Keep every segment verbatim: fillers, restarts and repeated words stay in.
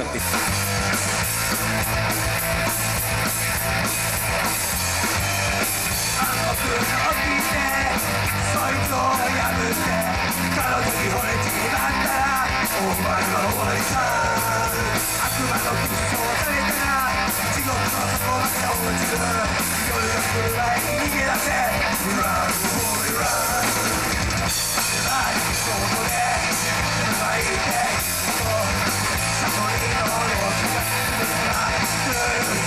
っていう。暗黒の起きてそいつを破って彼女に惚れちまったらお前は終わりさ。悪魔の屈傷されたら地獄の底まで落ちる。夜が来る前に逃げ出せ Run for your run。 外で描いてシャトリのロープが来るな来る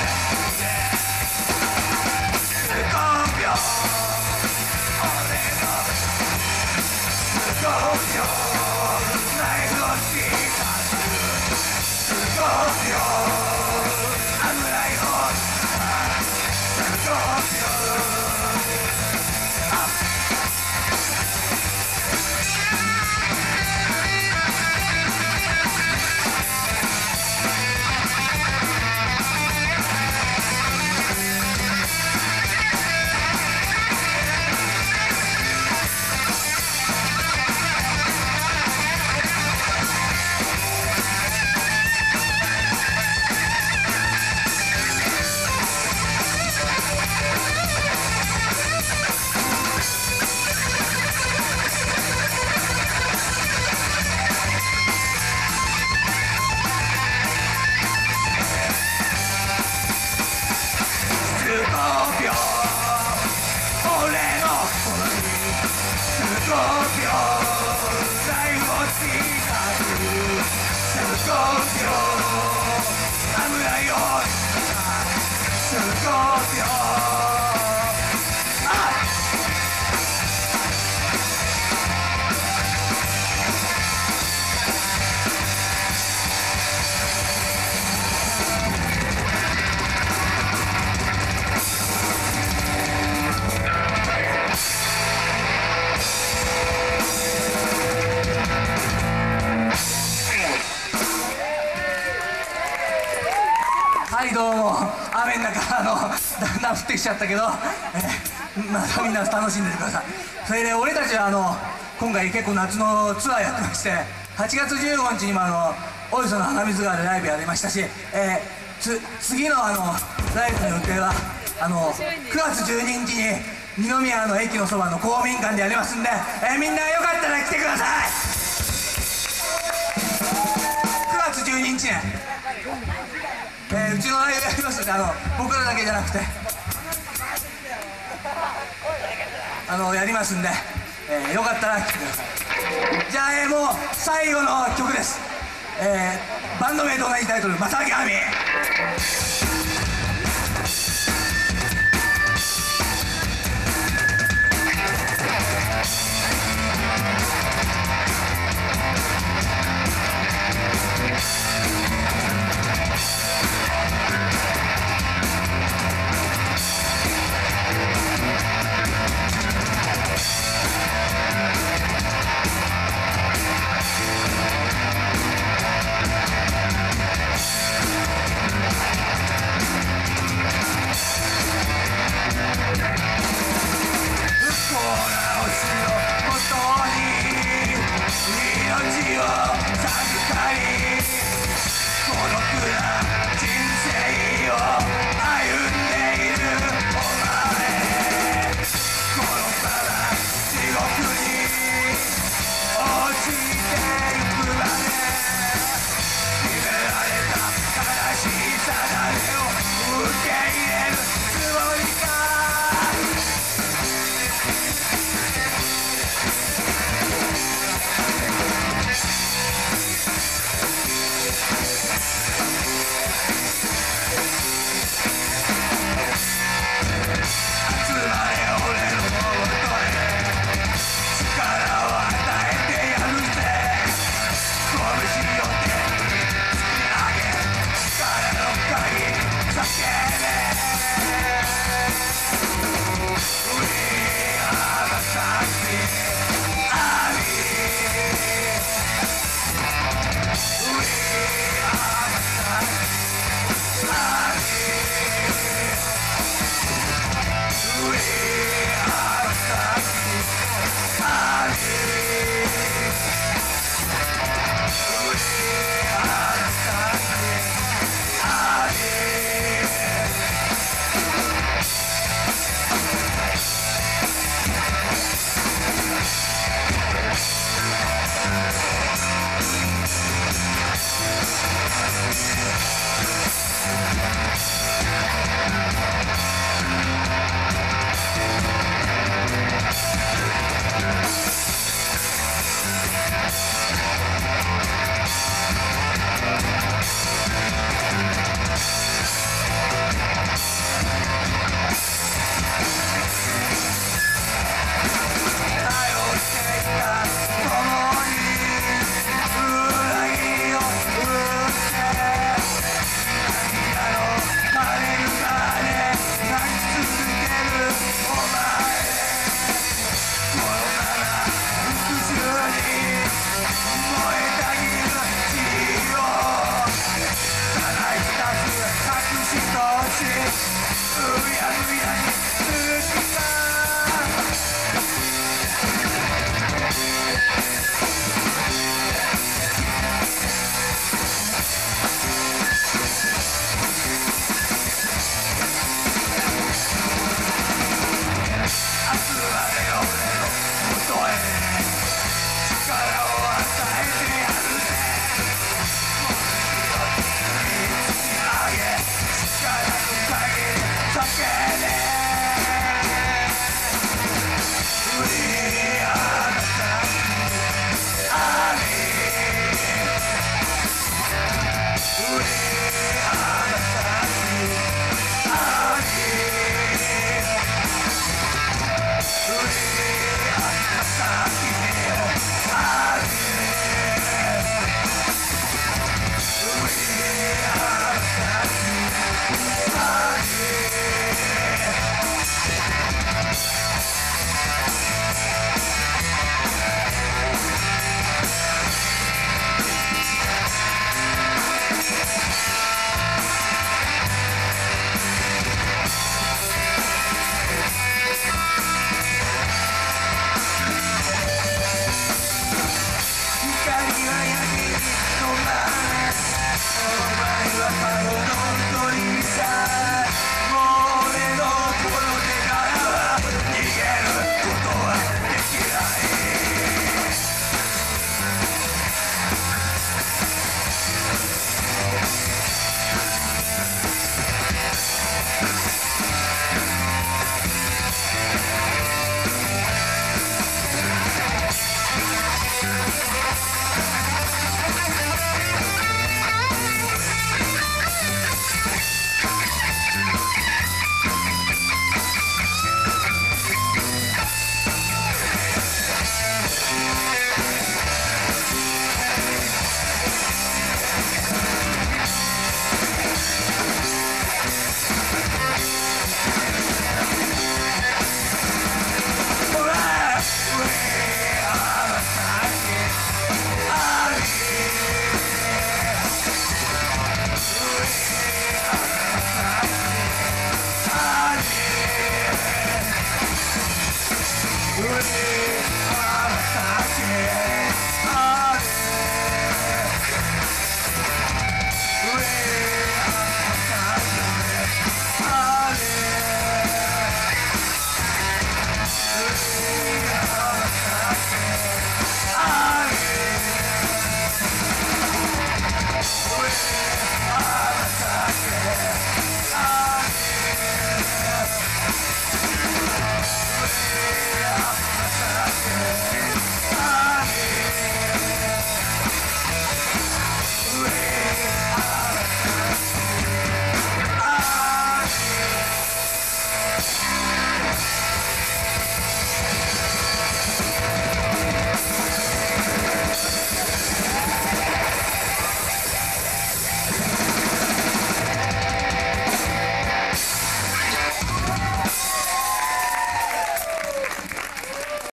スコーピオン俺のスコーピオンナイフを突き刺すスコーピオン危ない方スコーピオンはいどうも、雨の中あのだんだん降ってきちゃったけど、えー、またみんな楽しんでてください。それで俺たちはあの今回結構夏のツアーやってまして、はちがつじゅうごにちにもあの大磯の花水川でライブやりましたし、えー、つ次のあのライブの予定はあのくがつじゅうににちに二宮の駅のそばの公民館でやりますんで、えー、みんなよかったら来てください。くがつじゅうににちね、えー、うちのライブやりますんで、あの僕らだけじゃなくてあのやりますんで、えー、よかったら来てください。じゃあ、えー、もう最後の曲です。えー、バンド名と同じタイトル「Masa-aki」